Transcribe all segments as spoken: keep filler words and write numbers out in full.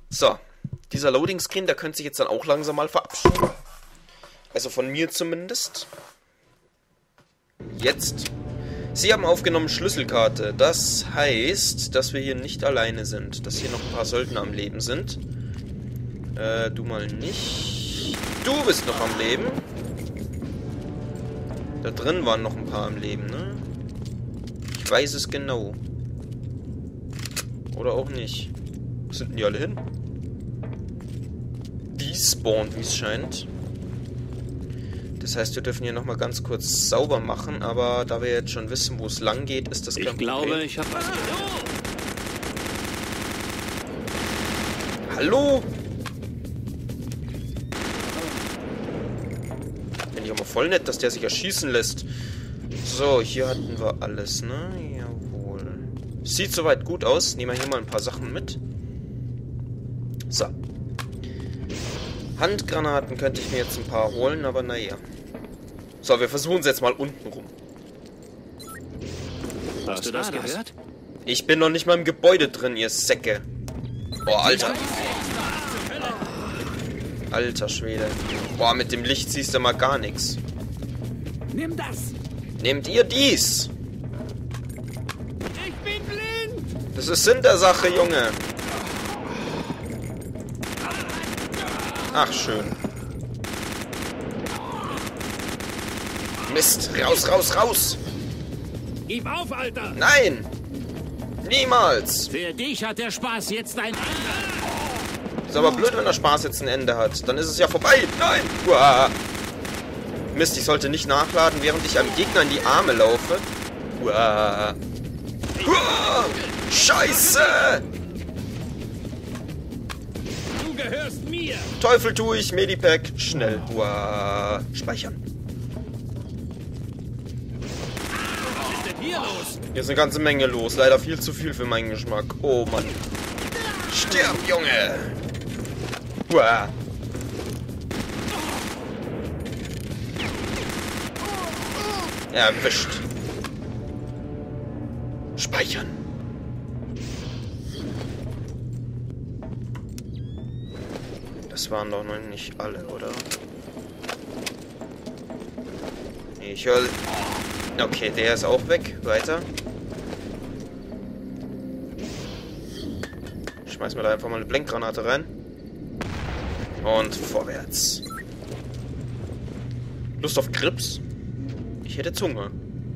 So, dieser Loading-Screen, der könnte sich jetzt dann auch langsam mal verabschieden. Also von mir zumindest. Jetzt. Sie haben aufgenommen Schlüsselkarte. Das heißt, dass wir hier nicht alleine sind. Dass hier noch ein paar Söldner am Leben sind. Äh, du mal nicht. Du bist noch am Leben. Da drin waren noch ein paar am Leben, ne? Ich weiß es genau. Oder auch nicht. Wo sind denn die alle hin? Die spawnt, wie es scheint. Das heißt, wir dürfen hier nochmal ganz kurz sauber machen, aber da wir jetzt schon wissen, wo es lang geht, ist das kein Problem. Ich glaube, ich habe was. Hallo? Finde ich auch mal voll nett, dass der sich erschießen lässt. So, hier hatten wir alles, ne? Jawohl. Sieht soweit gut aus. Nehmen wir hier mal ein paar Sachen mit. So. Handgranaten könnte ich mir jetzt ein paar holen, aber naja. So, wir versuchen es jetzt mal unten rum. Hast du das gehört? Ich bin noch nicht mal im Gebäude drin, ihr Säcke. Boah, Alter. Alter Schwede. Boah, mit dem Licht siehst du mal gar nichts. Nimm das! Nehmt ihr dies? Ich bin blind! Das ist Sinn der Sache, Junge. Ach, schön. Mist. Raus, raus, raus. Gib auf, Alter! Nein. Niemals. Für dich hat der Spaß jetzt ein Ende. Ist aber blöd, wenn der Spaß jetzt ein Ende hat. Dann ist es ja vorbei. Nein. Uah. Mist, ich sollte nicht nachladen, während ich einem Gegner in die Arme laufe. Uah. Uah. Scheiße. Du gehörst mir! Teufel tue ich, Medipack, schnell. Uah. Speichern. Was ist denn hier los? Hier ist eine ganze Menge los. Leider viel zu viel für meinen Geschmack. Oh Mann. Stirb, Junge. Uah. Erwischt. Speichern. Das waren doch noch nicht alle, oder? Nee, ich höre... Okay, der ist auch weg. Weiter. Schmeißen wir da einfach mal eine Blendgranate rein. Und vorwärts. Lust auf Grips? Ich hätte Zunge.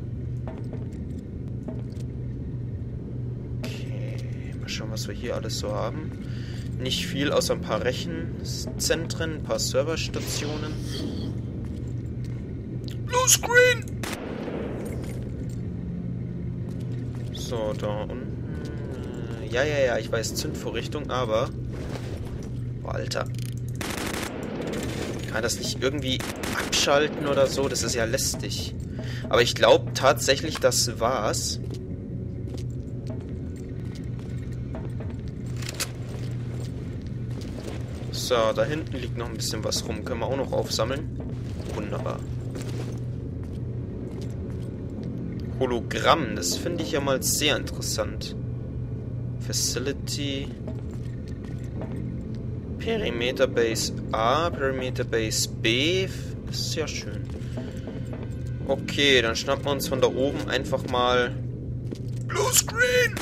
Okay, mal schauen, was wir hier alles so haben. Nicht viel, außer ein paar Rechenzentren, ein paar Serverstationen. Bluescreen! So, da unten. Ja, ja, ja, ich weiß, Zündvorrichtung, aber... Boah, Alter. Kann das nicht irgendwie abschalten oder so? Das ist ja lästig. Aber ich glaube tatsächlich, das war's. So, da hinten liegt noch ein bisschen was rum. Können wir auch noch aufsammeln. Wunderbar. Hologramm, das finde ich ja mal sehr interessant. Facility. Perimeter Base A, Perimeter Base B. Das ist ja schön. Okay, dann schnappen wir uns von da oben einfach mal Bluescreen.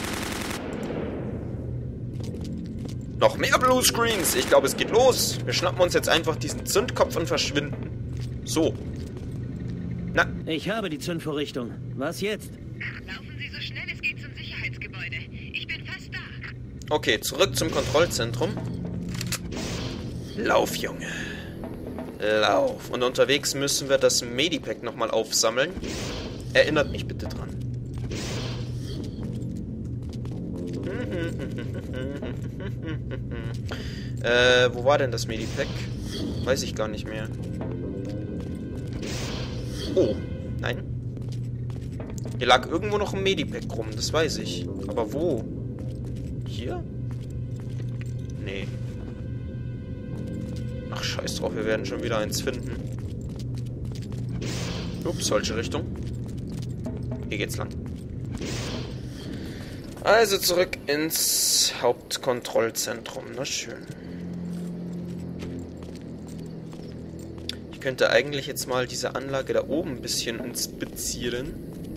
Noch mehr Bluescreens. Ich glaube, es geht los. Wir schnappen uns jetzt einfach diesen Zündkopf und verschwinden. So. Na. Ich habe die Zündvorrichtung. Was jetzt? Laufen Sie so schnell es geht zum Sicherheitsgebäude. Ich bin fast da. Okay, zurück zum Kontrollzentrum. Lauf, Junge. Lauf. Und unterwegs müssen wir das Medipack nochmal aufsammeln. Erinnert mich bitte dran. äh, wo war denn das Medipack? Weiß ich gar nicht mehr. Oh, nein. Hier lag irgendwo noch ein Medipack rum, das weiß ich. Aber wo? Hier? Nee. Ach, scheiß drauf, wir werden schon wieder eins finden. Ups, falsche Richtung. Hier geht's lang. Also zurück ins Hauptkontrollzentrum. Na schön. Ich könnte eigentlich jetzt mal diese Anlage da oben ein bisschen inspizieren.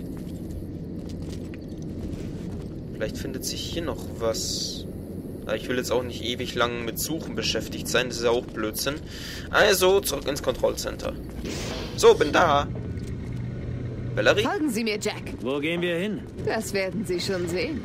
Vielleicht findet sich hier noch was. Aber ich will jetzt auch nicht ewig lang mit Suchen beschäftigt sein. Das ist ja auch Blödsinn. Also zurück ins Kontrollcenter. So, bin da. Valerie? Folgen Sie mir, Jack. Wo gehen wir hin? Das werden Sie schon sehen.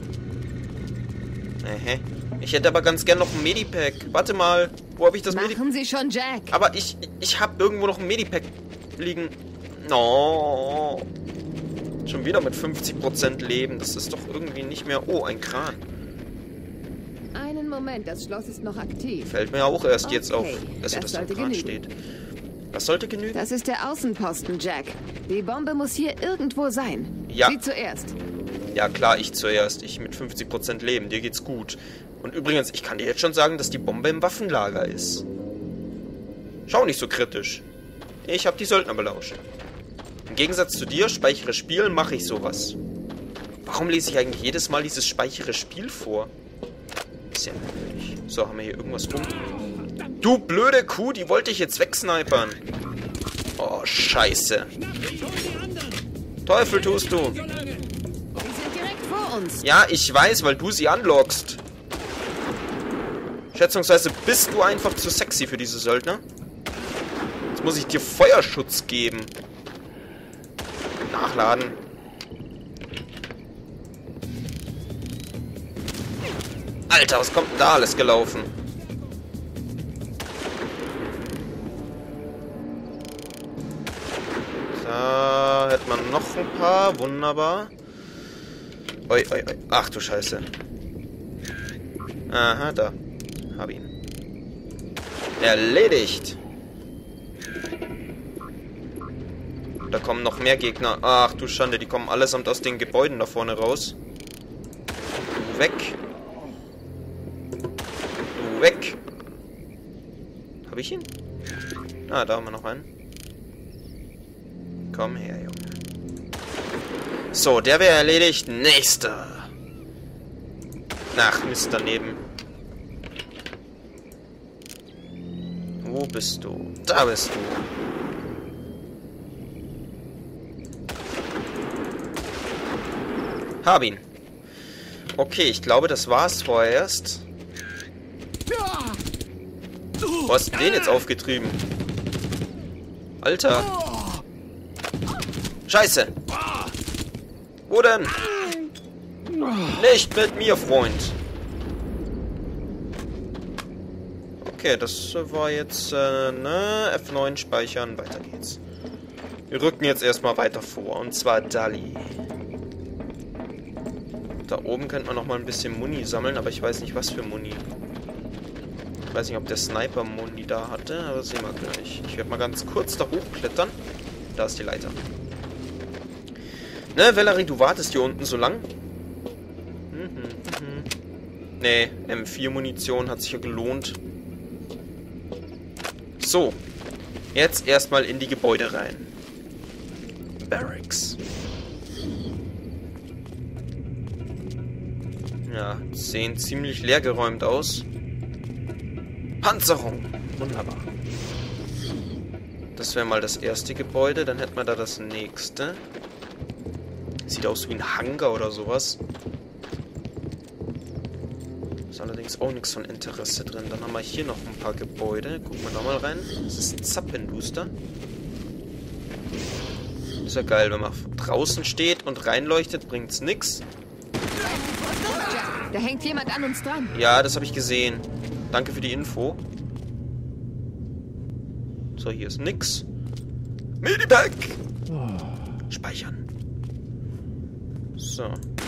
Ähä. Ich hätte aber ganz gern noch ein Medipack. Warte mal. Wo habe ich das Medipack? Machen Sie schon, Jack. Aber ich, ich habe irgendwo noch ein Medipack liegen. No. Schon wieder mit fünfzig Prozent Leben. Das ist doch irgendwie nicht mehr... Oh, ein Kran. Einen Moment, das Schloss ist noch aktiv. Fällt mir auch erst jetzt auf, Okay, dass das das da im sollte Kran genügen. steht. Was sollte genügen? Das ist der Außenposten, Jack. Die Bombe muss hier irgendwo sein. Ja. Sie zuerst. Ja klar, ich zuerst. Ich mit fünfzig Prozent Leben. Dir geht's gut. Und übrigens, ich kann dir jetzt schon sagen, dass die Bombe im Waffenlager ist. Schau nicht so kritisch. Ich habe die Söldner belauscht. Im Gegensatz zu dir, speichere Spiel, mache ich sowas. Warum lese ich eigentlich jedes Mal dieses speichere Spiel vor? Sehr merkwürdig. So, haben wir hier irgendwas rum? Du blöde Kuh, die wollte ich jetzt wegsnipern. Oh, scheiße. Teufel tust du. Sie sind direkt vor uns. Ja, ich weiß, weil du sie anlockst. Schätzungsweise bist du einfach zu sexy für diese Söldner. Jetzt muss ich dir Feuerschutz geben. Nachladen. Alter, was kommt denn da alles gelaufen? Da hätte man noch ein paar. Wunderbar. Oi, oi, oi. Ach du Scheiße. Aha, da. Hab ihn. Erledigt. Da kommen noch mehr Gegner. Ach du Schande, die kommen allesamt aus den Gebäuden da vorne raus. Du weg. Du weg. Hab ich ihn? Ah, da haben wir noch einen. Komm her, Junge. So, der wäre erledigt. Nächster. Ach, Mist, daneben. Wo bist du? Da bist du. Hab ihn. Okay, ich glaube, das war's vorerst. Wo hast du den jetzt aufgetrieben? Alter. Scheiße. Wo denn? Nicht mit mir, Freund. Okay, das war jetzt, äh, ne? F neun speichern, weiter geht's. Wir rücken jetzt erstmal weiter vor, und zwar Dali. Da oben könnte man noch mal ein bisschen Muni sammeln, aber ich weiß nicht, was für Muni. Ich weiß nicht, ob der Sniper Muni da hatte, aber sehen wir gleich. Ich werde mal ganz kurz da hochklettern. Da ist die Leiter. Ne, Valerie, du wartest hier unten so lang. Mhm, mhm. Ne, M vier Munition hat sich ja gelohnt. So. Jetzt erstmal in die Gebäude rein. Barracks. Ja, sehen ziemlich leergeräumt aus. Panzerung. Wunderbar. Das wäre mal das erste Gebäude. Dann hätten wir da das nächste. Sieht aus wie ein Hangar oder sowas. Ist allerdings auch nichts von Interesse drin. Dann haben wir hier noch ein paar Gebäude. Gucken wir da mal rein. Das ist Zappenduster. Ist ja geil, wenn man draußen steht und reinleuchtet, bringt's nix. Da hängt jemand an uns dran. Ja, das habe ich gesehen. Danke für die Info. So, hier ist nix. Medipack! Speichern. So.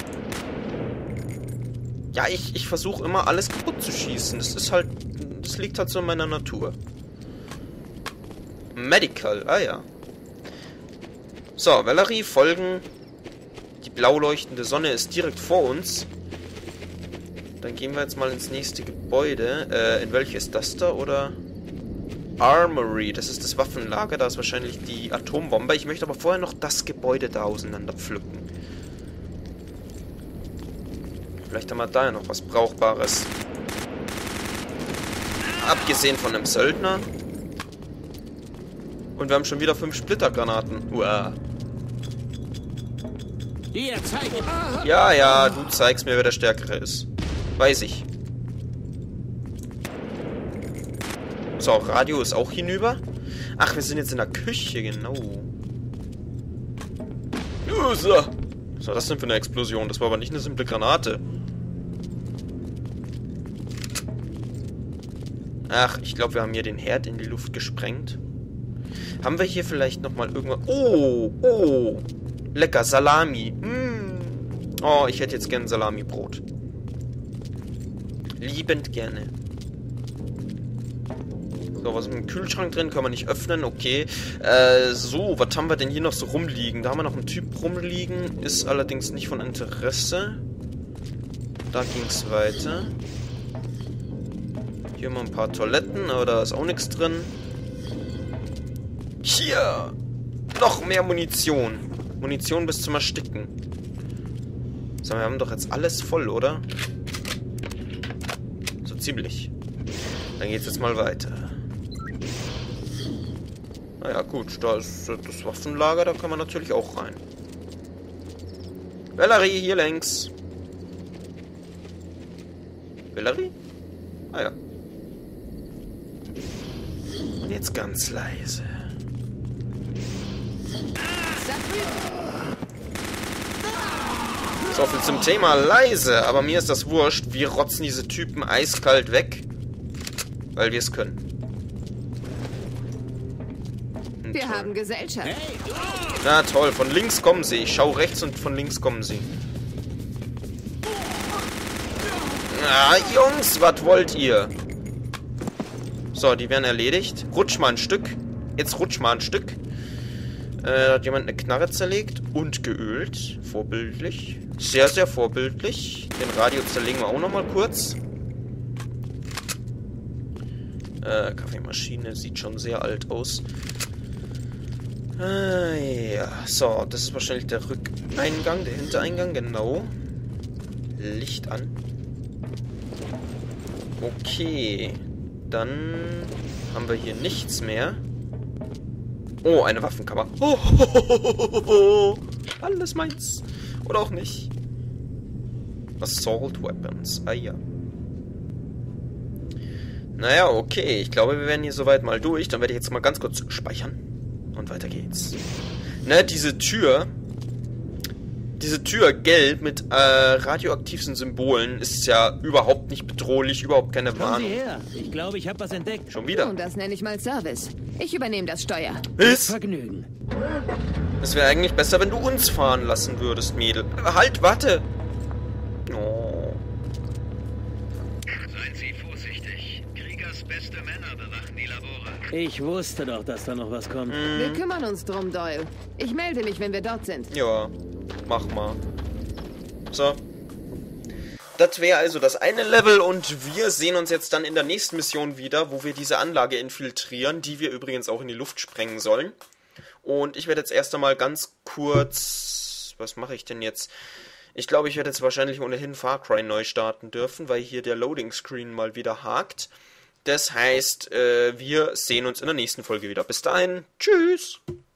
Ja, ich, ich versuche immer alles kaputt zu schießen. Das ist halt... Das liegt halt so in meiner Natur. Medical, ah ja. So, Valerie, folgen. Die blau leuchtende Sonne ist direkt vor uns. Dann gehen wir jetzt mal ins nächste Gebäude. Äh, in welches ist das da, oder? Armory, das ist das Waffenlager. Da ist wahrscheinlich die Atombombe. Ich möchte aber vorher noch das Gebäude da auseinander pflücken. Vielleicht haben wir da ja noch was Brauchbares. Abgesehen von einem Söldner. Und wir haben schon wieder fünf Splittergranaten. Uah. Hier, zeig ihm. Ja, ja, du zeigst mir, wer der Stärkere ist. Weiß ich. So, Radio ist auch hinüber. Ach, wir sind jetzt in der Küche, genau. User. Was war das denn für eine Explosion? Das war aber nicht eine simple Granate. Ach, ich glaube, wir haben hier den Herd in die Luft gesprengt. Haben wir hier vielleicht nochmal irgendwas... Oh, oh. Lecker, Salami. Mm. Oh, ich hätte jetzt gern Salami-Brot. Liebend gerne. So, was ist im Kühlschrank drin? Kann man nicht öffnen. Okay. Äh, so, was haben wir denn hier noch so rumliegen? Da haben wir noch einen Typ rumliegen. Ist allerdings nicht von Interesse. Da ging es weiter. Hier haben wir ein paar Toiletten, aber da ist auch nichts drin. Hier! Noch mehr Munition. Munition bis zum Ersticken. So, wir haben doch jetzt alles voll, oder? So ziemlich. Dann geht's jetzt mal weiter. Naja, gut, da ist das Waffenlager, da kann man natürlich auch rein. Valerie, hier längs. Valerie? Ah ja. Und jetzt ganz leise. So viel zum Thema leise, aber mir ist das wurscht. Wir rotzen diese Typen eiskalt weg, weil wir es können. Und Wir toll. haben Gesellschaft. Na toll, von links kommen sie. Ich schau rechts und von links kommen sie. Na, Jungs, was wollt ihr? So, die werden erledigt. Rutsch mal ein Stück. Jetzt rutsch mal ein Stück. Äh, hat jemand eine Knarre zerlegt und geölt. Vorbildlich. Sehr, sehr vorbildlich. Den Radio zerlegen wir auch nochmal kurz. Äh, Kaffeemaschine sieht schon sehr alt aus. Äh, ja. So, das ist wahrscheinlich der Rückeingang, der Hintereingang, genau. Licht an. Okay. Dann haben wir hier nichts mehr. Oh, eine Waffenkammer. Oh, ho, ho, ho, ho. Alles meins. Oder auch nicht. Assault Weapons. Ah ja. Naja, okay. Ich glaube, wir werden hier soweit mal durch. Dann werde ich jetzt mal ganz kurz speichern. Und weiter geht's. Ne, diese Tür... Diese Tür gelb mit äh, radioaktiven Symbolen ist ja überhaupt nicht bedrohlich, überhaupt keine Kommen Sie Warnung. her. Ich glaube, ich habe was entdeckt. Schon wieder. Und das nenne ich mal Service. Ich übernehme das Steuer. Ist? Vergnügen. Es wäre eigentlich besser, wenn du uns fahren lassen würdest, Mädel. Halt, warte! Oh. Seien Sie vorsichtig. Kriegers beste Männer bewachen die Labore. Ich wusste doch, dass da noch was kommt. Wir kümmern uns drum, Doyle. Ich melde mich, wenn wir dort sind. Ja, mach mal. So. Das wäre also das eine Level und wir sehen uns jetzt dann in der nächsten Mission wieder, wo wir diese Anlage infiltrieren, die wir übrigens auch in die Luft sprengen sollen. Und ich werde jetzt erst einmal ganz kurz... Was mache ich denn jetzt? Ich glaube, ich werde jetzt wahrscheinlich ohnehin Far Cry neu starten dürfen, weil hier der Loading Screen mal wieder hakt. Das heißt, äh, wir sehen uns in der nächsten Folge wieder. Bis dahin, tschüss!